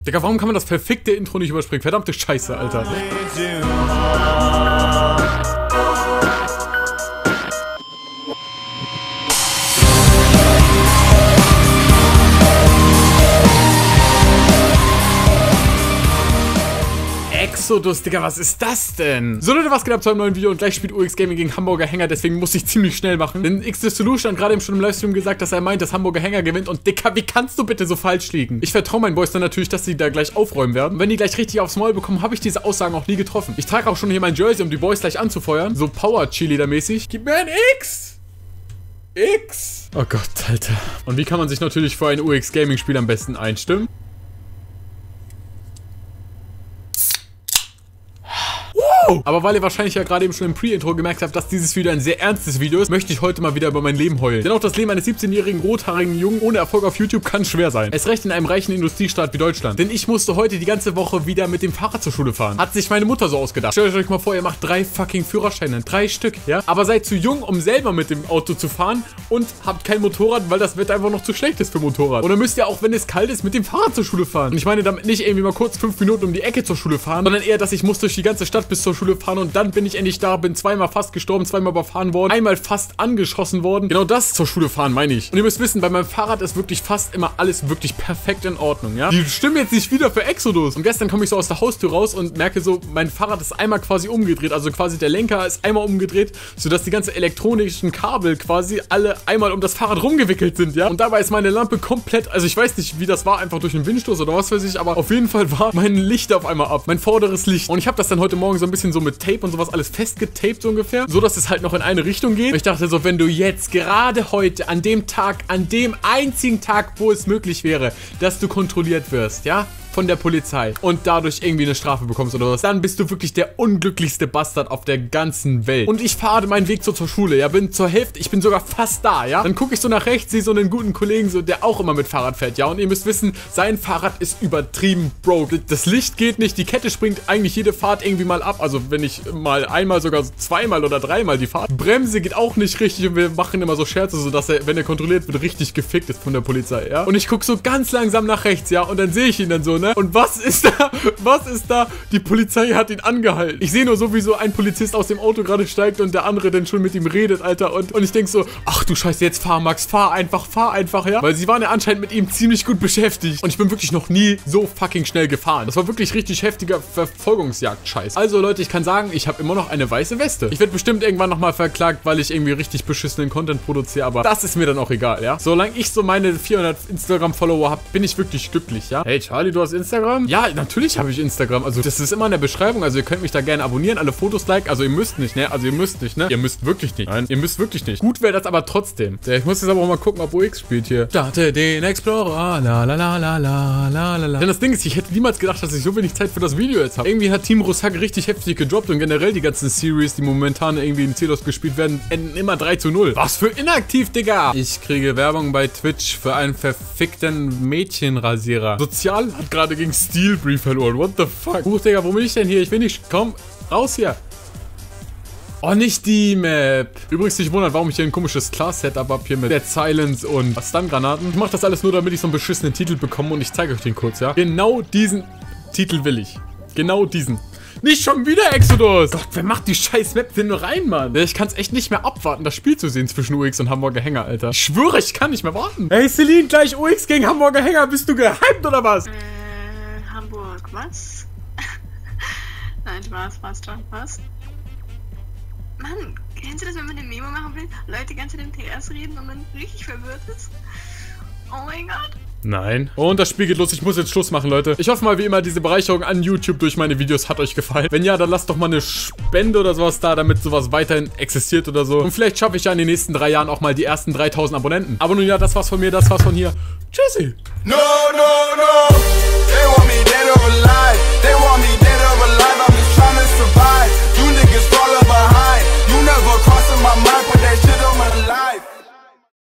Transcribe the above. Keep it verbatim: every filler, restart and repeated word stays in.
Digga, warum kann man das perfekte Intro nicht überspringen? Verdammte Scheiße, Alter. Exodus, Digga, was ist das denn? So Leute, was geht ab zu einem neuen Video und gleich spielt U X Gaming gegen Hamburger Hänger, deswegen muss ich ziemlich schnell machen. Denn X D Solution hat gerade eben schon im Livestream gesagt, dass er meint, dass Hamburger Hänger gewinnt und Digga, wie kannst du bitte so falsch liegen? Ich vertraue meinen Boys dann natürlich, dass sie da gleich aufräumen werden. Und wenn die gleich richtig aufs Maul bekommen, habe ich diese Aussagen auch nie getroffen. Ich trage auch schon hier mein Jersey, um die Boys gleich anzufeuern. So Power-Cheerleader-mäßig. Gib mir ein X! X! Oh Gott, Alter. Und wie kann man sich natürlich für ein U X Gaming Spiel am besten einstimmen? Aber weil ihr wahrscheinlich ja gerade eben schon im Pre-Intro gemerkt habt, dass dieses Video ein sehr ernstes Video ist, möchte ich heute mal wieder über mein Leben heulen. Denn auch das Leben eines siebzehnjährigen rothaarigen Jungen ohne Erfolg auf YouTube kann schwer sein. Erst recht in einem reichen Industriestaat wie Deutschland. Denn ich musste heute die ganze Woche wieder mit dem Fahrrad zur Schule fahren. Hat sich meine Mutter so ausgedacht. Stellt euch mal vor, ihr macht drei fucking Führerscheine. Drei Stück, ja? Aber seid zu jung, um selber mit dem Auto zu fahren und habt kein Motorrad, weil das Wetter einfach noch zu schlecht ist für Motorrad. Und dann müsst ihr auch, wenn es kalt ist, mit dem Fahrrad zur Schule fahren. Und ich meine damit nicht irgendwie mal kurz fünf Minuten um die Ecke zur Schule fahren, sondern eher, dass ich muss durch die ganze Stadt bis zur Schule fahren und dann bin ich endlich da, bin zweimal fast gestorben, zweimal überfahren worden, einmal fast angeschossen worden. Genau das zur Schule fahren, meine ich. Und ihr müsst wissen, bei meinem Fahrrad ist wirklich fast immer alles wirklich perfekt in Ordnung, ja? Die stimmen jetzt nicht wieder für Exodus. Und gestern komme ich so aus der Haustür raus und merke so, mein Fahrrad ist einmal quasi umgedreht, also quasi der Lenker ist einmal umgedreht, sodass die ganzen elektronischen Kabel quasi alle einmal um das Fahrrad rumgewickelt sind, ja? Und dabei ist meine Lampe komplett, also ich weiß nicht, wie das war, einfach durch einen Windstoß oder was weiß ich, aber auf jeden Fall war mein Licht auf einmal ab, mein vorderes Licht. Und ich habe das dann heute Morgen so ein bisschen so mit Tape und sowas alles festgetaped so ungefähr, so dass es halt noch in eine Richtung geht. Und ich dachte so, wenn du jetzt gerade heute an dem Tag, an dem einzigen Tag, wo es möglich wäre, dass du kontrolliert wirst, ja, von der Polizei und dadurch irgendwie eine Strafe bekommst oder was, dann bist du wirklich der unglücklichste Bastard auf der ganzen Welt. Und ich fahre meinen Weg so zur Schule, ja, bin zur Hälfte, ich bin sogar fast da, ja. Dann gucke ich so nach rechts, sehe so einen guten Kollegen, so, der auch immer mit Fahrrad fährt, ja. Und ihr müsst wissen, sein Fahrrad ist übertrieben broke. Das Licht geht nicht, die Kette springt eigentlich jede Fahrt irgendwie mal ab. Also wenn ich mal einmal, sogar zweimal oder dreimal die Fahrt. Bremse geht auch nicht richtig und wir machen immer so Scherze, so dass er, wenn er kontrolliert wird, richtig gefickt ist von der Polizei, ja. Und ich gucke so ganz langsam nach rechts, ja. Und dann sehe ich ihn dann so, ne. Und was ist da? Was ist da? Die Polizei hat ihn angehalten. Ich sehe nur so, wie so ein Polizist aus dem Auto gerade steigt und der andere dann schon mit ihm redet, Alter. Und, und ich denke so, ach du Scheiße, jetzt fahr, Max, fahr einfach, fahr einfach, ja? Weil sie waren ja anscheinend mit ihm ziemlich gut beschäftigt. Und ich bin wirklich noch nie so fucking schnell gefahren. Das war wirklich richtig heftiger Verfolgungsjagd-Scheiß. Also Leute, ich kann sagen, ich habe immer noch eine weiße Weste. Ich werde bestimmt irgendwann nochmal verklagt, weil ich irgendwie richtig beschissenen Content produziere, aber das ist mir dann auch egal, ja? Solange ich so meine vierhundert Instagram-Follower habe, bin ich wirklich glücklich, ja? Hey Charlie, du hast Instagram? Ja, natürlich habe ich Instagram. Also das ist immer in der Beschreibung. Also ihr könnt mich da gerne abonnieren, alle Fotos liken. Also ihr müsst nicht, ne? Also ihr müsst nicht, ne? Ihr müsst wirklich nicht. Nein, ihr müsst wirklich nicht. Gut wäre das aber trotzdem. Ja, ich muss jetzt aber auch mal gucken, ob U X spielt hier. Starte den Explorer. La la la la la la la. Denn das Ding ist, ich hätte niemals gedacht, dass ich so wenig Zeit für das Video jetzt habe. Irgendwie hat Team Rosak richtig heftig gedroppt und generell die ganzen Series, die momentan irgendwie in C DOS gespielt werden, enden immer drei zu null. Was für inaktiv, Digga! Ich kriege Werbung bei Twitch für einen verfickten Mädchenrasierer. Sozial hat gerade gegen Steel Brief verloren. What the fuck? Huch, Digga, wo bin ich denn hier? Ich will nicht... Komm, raus hier. Oh, nicht die Map. Übrigens nicht wundern, warum ich hier ein komisches Class-Setup habe hier mit Dead Silence und Stun-Granaten. Ich mache das alles nur, damit ich so einen beschissenen Titel bekomme und ich zeige euch den kurz, ja? Genau diesen Titel will ich. Genau diesen. Nicht schon wieder Exodus! Gott, wer macht die scheiß Map denn nur rein, Mann? Ich kann es echt nicht mehr abwarten, das Spiel zu sehen zwischen U X und Hamburger Hänger, Alter. Ich schwöre, ich kann nicht mehr warten. Hey, Celine, gleich U X gegen Hamburger Hänger. Bist du gehypt oder was? Äh, Hamburg, was? Nein, Spaß, Spaß, Spaß. Mann, kennst du das, wenn man eine Memo machen will? Leute die ganze Zeit im T S reden und man richtig verwirrt ist? Oh mein Gott. Nein. Und das Spiel geht los. Ich muss jetzt Schluss machen, Leute. Ich hoffe mal, wie immer, diese Bereicherung an YouTube durch meine Videos hat euch gefallen. Wenn ja, dann lasst doch mal eine Spende oder sowas da, damit sowas weiterhin existiert oder so. Und vielleicht schaffe ich ja in den nächsten drei Jahren auch mal die ersten dreitausend Abonnenten. Aber nun ja, das war's von mir, das war's von hier. Tschüssi. No, no, no.